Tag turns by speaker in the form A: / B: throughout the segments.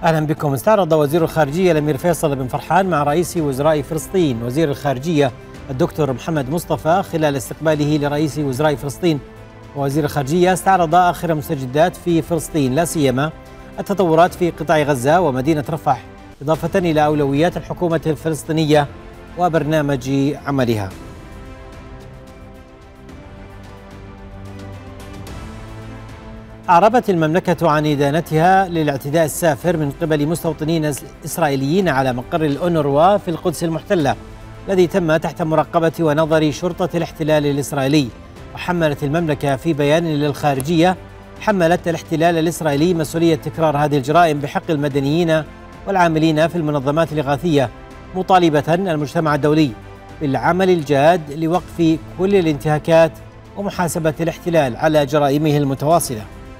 A: أهلا بكم. استعرض وزير الخارجية الأمير فيصل بن فرحان مع رئيس وزراء فلسطين وزير الخارجية الدكتور محمد مصطفى خلال استقباله لرئيس وزراء فلسطين ووزير الخارجية استعرض آخر المستجدات في فلسطين، لا سيما التطورات في قطاع غزة ومدينة رفح، إضافة إلى أولويات الحكومة الفلسطينية وبرنامج عملها. أعربت المملكة عن إدانتها للاعتداء السافر من قبل مستوطنين إسرائيليين على مقر الأونروا في القدس المحتلة الذي تم تحت مراقبة ونظر شرطة الاحتلال الإسرائيلي. وحملت المملكة في بيان للخارجية حملت الاحتلال الإسرائيلي مسؤولية تكرار هذه الجرائم بحق المدنيين والعاملين في المنظمات الإغاثية، مطالبة المجتمع الدولي بالعمل الجاد لوقف كل الانتهاكات ومحاسبة الاحتلال على جرائمه المتواصلة.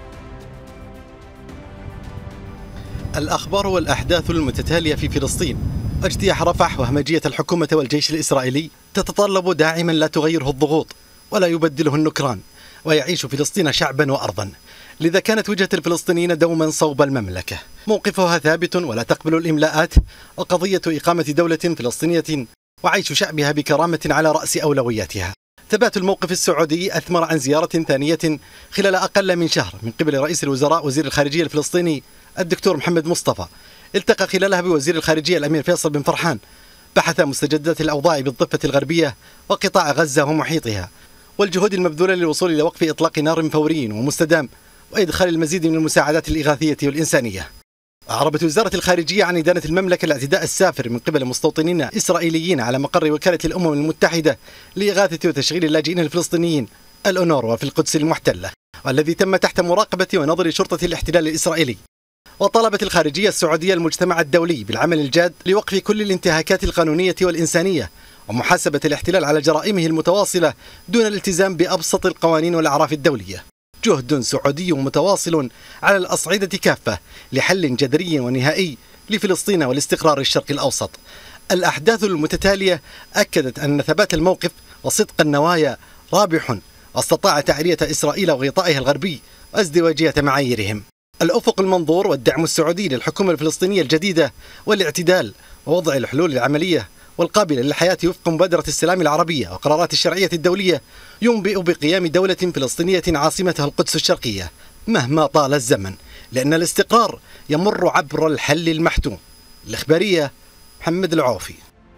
B: الأخبار والأحداث المتتالية في فلسطين، اجتياح رفح وهمجية الحكومة والجيش الإسرائيلي تتطلب داعما لا تغيره الضغوط ولا يبدله النكران، ويعيش فلسطين شعبا وأرضا. لذا كانت وجهة الفلسطينيين دوما صوب المملكة، موقفها ثابت ولا تقبل الإملاءات، وقضية إقامة دولة فلسطينية وعيش شعبها بكرامة على رأس أولوياتها. ثبات الموقف السعودي أثمر عن زيارة ثانية خلال أقل من شهر من قبل رئيس الوزراء وزير الخارجية الفلسطيني الدكتور محمد مصطفى، التقى خلالها بوزير الخارجية الأمير فيصل بن فرحان، بحث مستجدات الأوضاع بالضفة الغربية وقطاع غزة ومحيطها، والجهود المبذولة للوصول إلى وقف إطلاق نار فوري ومستدام وإدخال المزيد من المساعدات الإغاثية والإنسانية. أعربت وزارة الخارجية عن إدانة المملكة الاعتداء السافر من قبل مستوطنين إسرائيليين على مقر وكالة الأمم المتحدة لإغاثة وتشغيل اللاجئين الفلسطينيين الأونروا في القدس المحتلة، والذي تم تحت مراقبة ونظر شرطة الاحتلال الإسرائيلي. وطالبت الخارجية السعودية المجتمع الدولي بالعمل الجاد لوقف كل الانتهاكات القانونية والإنسانية ومحاسبة الاحتلال على جرائمه المتواصلة دون الالتزام بأبسط القوانين والأعراف الدولية. جهد سعودي متواصل على الأصعدة كافة لحل جذري ونهائي لفلسطين والاستقرار الشرقي الأوسط. الأحداث المتتالية أكدت أن ثبات الموقف وصدق النوايا رابح، واستطاع تعرية إسرائيل وغطائها الغربي وازدواجية معاييرهم. الأفق المنظور والدعم السعودي للحكومة الفلسطينية الجديدة والاعتدال ووضع الحلول العملية والقابلة للحياة وفق مبادرة السلام العربية وقرارات الشرعية الدولية ينبئ بقيام دولة فلسطينية عاصمتها القدس الشرقية مهما طال الزمن، لأن الاستقرار يمر عبر الحل المحتوم. الإخبارية محمد العوفي.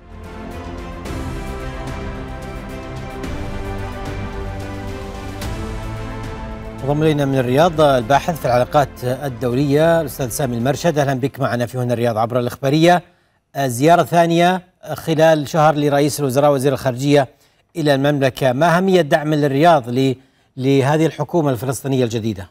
A: انضم الينا من الرياض الباحث في العلاقات الدولية الأستاذ سامي المرشد. أهلا بك معنا في هنا الرياض عبر الإخبارية. زيارة ثانية خلال شهر لرئيس الوزراء وزير الخارجية إلى المملكة، ما أهمية دعم الرياض لهذه الحكومة الفلسطينية الجديدة؟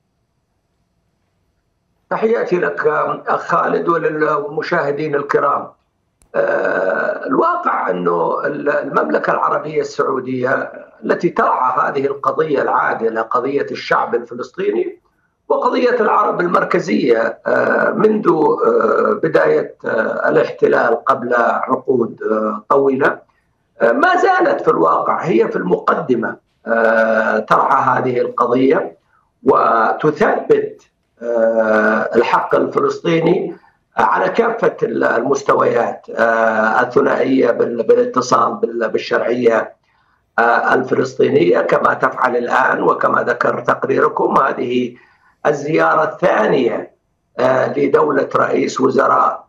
C: تحياتي لك أخ خالد وللمشاهدين الكرام. الواقع أنه المملكة العربية السعودية التي ترعى هذه القضية العادلة، قضية الشعب الفلسطيني وقضية العرب المركزية منذ بداية الاحتلال قبل عقود طويلة، ما زالت في الواقع هي في المقدمة ترعى هذه القضية وتثبت الحق الفلسطيني على كافة المستويات الثنائية بالاتصال بالشرعية الفلسطينية كما تفعل الآن. وكما ذكر تقريركم، هذه الزيارة الثانية لدولة رئيس وزراء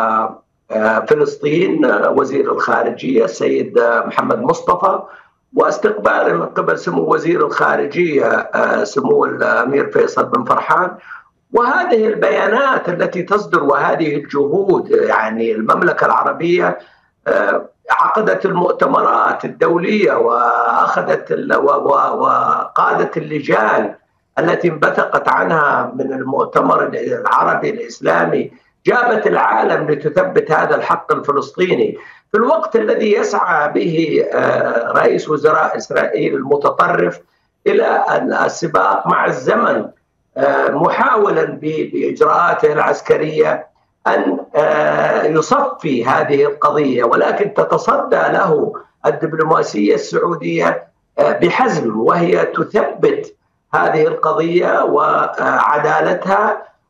C: فلسطين وزير الخارجية السيد محمد مصطفى، واستقبال من قبل سمو وزير الخارجية سمو الأمير فيصل بن فرحان. وهذه البيانات التي تصدر وهذه الجهود، يعني المملكة العربية عقدت المؤتمرات الدولية وأخذت وقادت اللجان التي انبثقت عنها من المؤتمر العربي الإسلامي، جابت العالم لتثبت هذا الحق الفلسطيني في الوقت الذي يسعى به رئيس وزراء إسرائيل المتطرف إلى السباق مع الزمن، محاولا بإجراءاته العسكرية أن يصفي هذه القضية، ولكن تتصدى له الدبلوماسية السعودية بحزم، وهي تثبت هذه القضية وعدالتها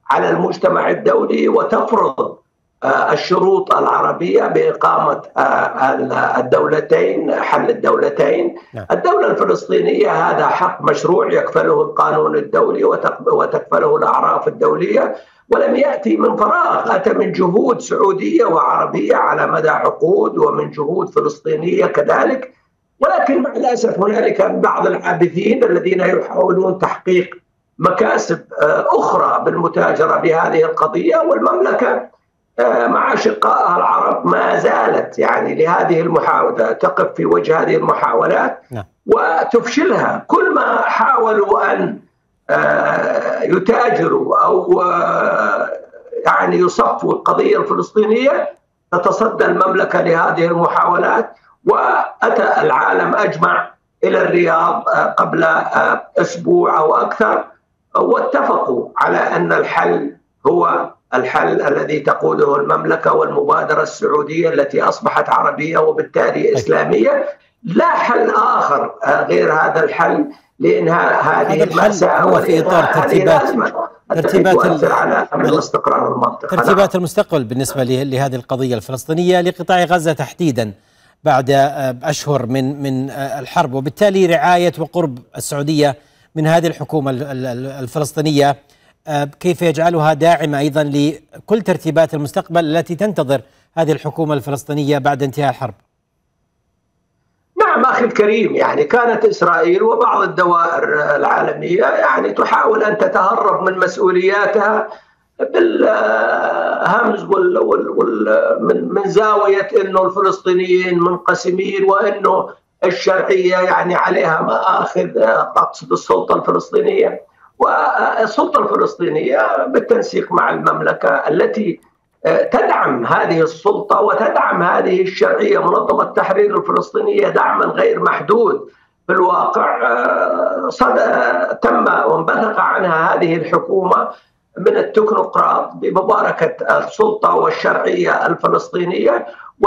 C: على المجتمع الدولي وتفرض الشروط العربية بإقامة الدولتين، حل الدولتين. الدولة الفلسطينية هذا حق مشروع يكفله القانون الدولي وتكفله الأعراف الدولية، ولم يأتي من فراغ، أتى من جهود سعودية وعربية على مدى عقود ومن جهود فلسطينية كذلك. ولكن مع الأسف هنالك بعض العابثين الذين يحاولون تحقيق مكاسب أخرى بالمتاجرة بهذه القضية، والمملكة مع أشقائها العرب ما زالت يعني لهذه المحاولة تقف في وجه هذه المحاولات وتفشلها. كل ما حاولوا أن يتاجروا أو يعني يصفوا القضية الفلسطينية تتصدى المملكة لهذه المحاولات، وأتى العالم أجمع إلى الرياض قبل أسبوع أو أكثر واتفقوا على أن الحل هو الحل الذي تقوده المملكة والمبادرة السعودية التي أصبحت عربية وبالتالي إسلامية. لا حل آخر غير هذا الحل لإنهاء هذه المأساة،
A: هو في إطار ترتيبات
C: على أمن واستقرار المنطقة.
A: ترتيبات المستقبل بالنسبة لهذه القضية الفلسطينية لقطاع غزة تحديدا بعد أشهر من الحرب، وبالتالي رعاية وقرب السعودية من هذه الحكومة الفلسطينية كيف يجعلها داعمة أيضا لكل ترتيبات المستقبل التي تنتظر هذه الحكومة الفلسطينية بعد انتهاء الحرب؟
C: نعم أخي الكريم، يعني كانت إسرائيل وبعض الدوائر العالمية يعني تحاول أن تتهرب من مسؤولياتها بالهمز من زاوية أنه الفلسطينيين منقسمين وأنه الشرعية يعني عليها مآخذ تقصد السلطة الفلسطينية. والسلطة الفلسطينية بالتنسيق مع المملكة التي تدعم هذه السلطة وتدعم هذه الشرعية، منظمة التحرير الفلسطينية دعما غير محدود في الواقع تم وانبثق عنها هذه الحكومة من التكنوقراط بمباركة السلطة والشرعية الفلسطينية،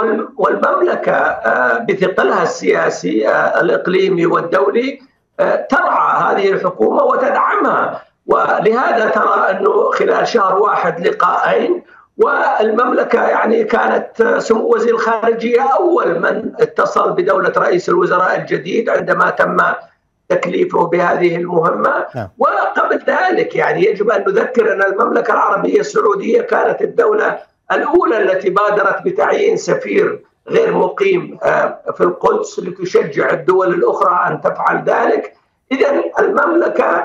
C: والمملكة بثقلها السياسي الإقليمي والدولي ترعى هذه الحكومة وتدعمها. ولهذا ترى أنه خلال شهر واحد لقاءين، والمملكة يعني كانت سمو وزير الخارجية أول من اتصل بدولة رئيس الوزراء الجديد عندما تم تكليفه بهذه المهمة. وقبل ذلك يعني يجب أن نذكر أن المملكة العربية السعودية كانت الدولة الأولى التي بادرت بتعيين سفير غير مقيم في القدس لتشجع الدول الأخرى أن تفعل ذلك. إذن المملكة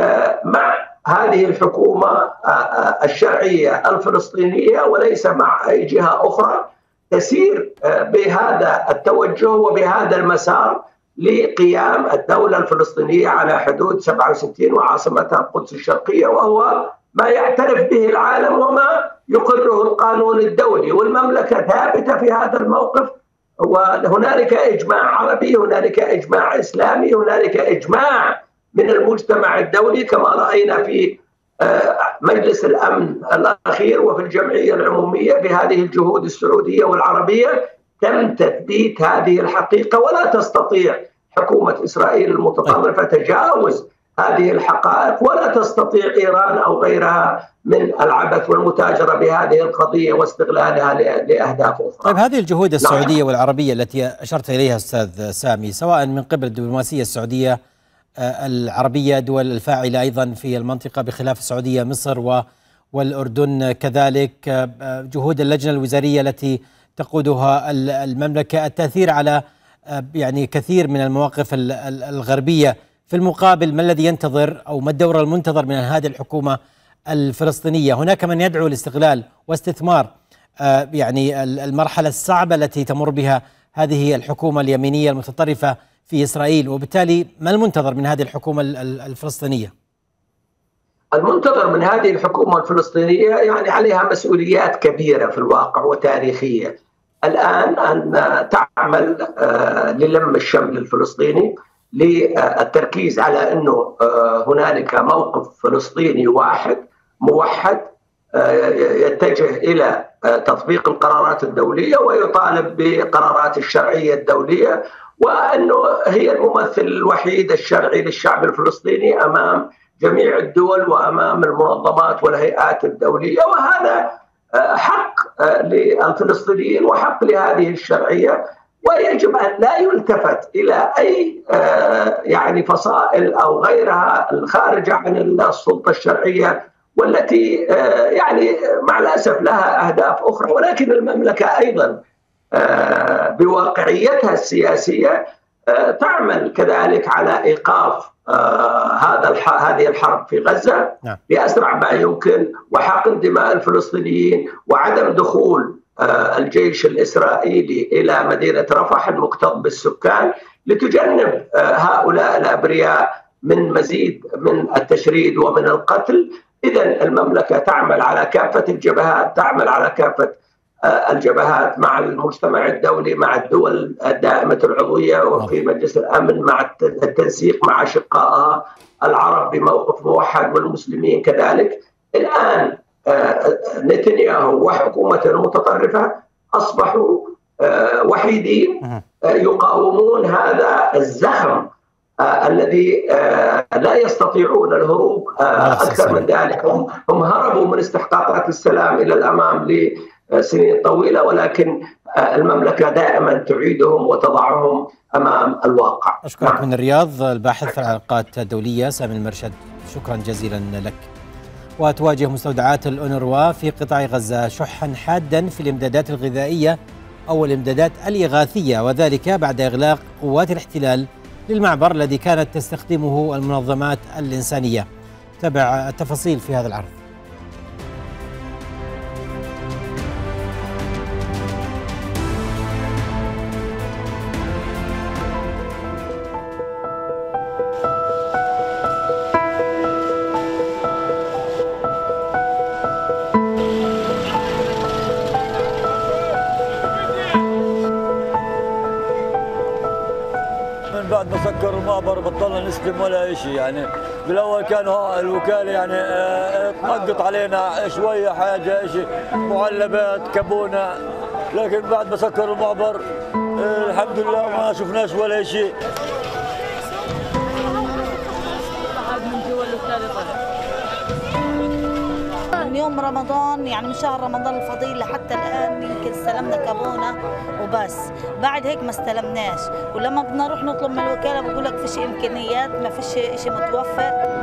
C: مع هذه الحكومة الشرعية الفلسطينية وليس مع أي جهة أخرى، تسير بهذا التوجه وبهذا المسار لقيام الدولة الفلسطينية على حدود 67 وعاصمتها القدس الشرقية، وهو ما يعترف به العالم وما يقره القانون الدولي، والمملكة ثابتة في هذا الموقف. وهنالك إجماع عربي، هنالك إجماع إسلامي، هنالك إجماع من المجتمع الدولي كما رأينا في مجلس الأمن الأخير وفي الجمعية العمومية بهذه الجهود السعودية والعربية تم تثبيت هذه الحقيقة. ولا تستطيع حكومة إسرائيل المتطرفة تجاوز هذه الحقائق، ولا تستطيع إيران أو غيرها من العبث والمتاجرة بهذه القضية واستغلالها لأهداف أخرى.
A: طيب هذه الجهود السعودية والعربية التي أشرت إليها أستاذ سامي، سواء من قبل الدبلوماسية السعودية العربية دول الفاعلة أيضا في المنطقة بخلاف السعودية مصر والأردن كذلك، جهود اللجنة الوزارية التي تقودها المملكة، التأثير على يعني كثير من المواقف الغربية. في المقابل ما الذي ينتظر أو ما الدور المنتظر من هذه الحكومة الفلسطينية؟ هناك من يدعو لاستغلال واستثمار يعني المرحلة الصعبة التي تمر بها هذه الحكومة اليمينية المتطرفة في إسرائيل، وبالتالي ما المنتظر من هذه الحكومة الفلسطينية؟
C: المنتظر من هذه الحكومة الفلسطينية يعني عليها مسؤوليات كبيرة في الواقع وتاريخية. الآن أن تعمل للم الشمل الفلسطيني، للتركيز على أنه هنالك موقف فلسطيني واحد موحد يتجه إلى تطبيق القرارات الدولية ويطالب بقرارات الشرعية الدولية، وأنه هي الممثل الوحيد الشرعي للشعب الفلسطيني أمام جميع الدول وأمام المنظمات والهيئات الدولية، وهذا حق للفلسطينيين وحق لهذه الشرعية، ويجب أن لا يلتفت إلى أي يعني فصائل أو غيرها الخارجة عن السلطة الشرعية، والتي يعني مع الأسف لها أهداف أخرى. ولكن المملكة أيضا بواقعيتها السياسية تعمل كذلك على إيقاف هذه الحرب في غزة بأسرع ما يمكن، وحقن دماء الفلسطينيين، وعدم دخول الجيش الإسرائيلي إلى مدينة رفح المكتظ بالسكان، لتجنب هؤلاء الأبرياء من مزيد من التشريد ومن القتل. إذن المملكة تعمل على كافة الجبهات، تعمل على كافة الجبهات مع المجتمع الدولي، مع الدول الدائمة العضوية وفي مجلس الأمن، مع التنسيق مع أشقائها العرب بموقف موحد والمسلمين كذلك. الآن نتنياهو وحكومته المتطرفة أصبحوا وحيدين يقاومون هذا الزخم الذي لا يستطيعون الهروب أكثر من ذلك. هم هربوا من استحقاقات السلام إلى الأمام لسنين طويلة، ولكن المملكة دائما تعيدهم وتضعهم أمام الواقع.
A: أشكرك من الرياض الباحث في العلاقات الدولية سامي المرشد، شكرا جزيلا لك. وتواجه مستودعات الأونروا في قطاع غزة شحا حادا في الإمدادات الغذائية أو الإمدادات الإغاثية، وذلك بعد إغلاق قوات الاحتلال للمعبر الذي كانت تستخدمه المنظمات الإنسانية. تابع التفاصيل في هذا العرض.
D: بعد ما سكروا المعبر بطلنا نستلم ولا شيء. يعني بالاول كانوا الوكاله يعني تنقط علينا شويه حاجه شيء معلبات كابونه، لكن بعد ما سكروا المعبر الحمد لله ما شفناش ولا شيء.
E: من يوم رمضان يعني من شهر رمضان الفضيل لحتى الآن يمكن استلمنا كابونة وبس، بعد هيك ما استلمناش. ولما بدنا نروح نطلب من الوكالة بقول لك فيش إمكانيات، ما فيش شيء متوفر.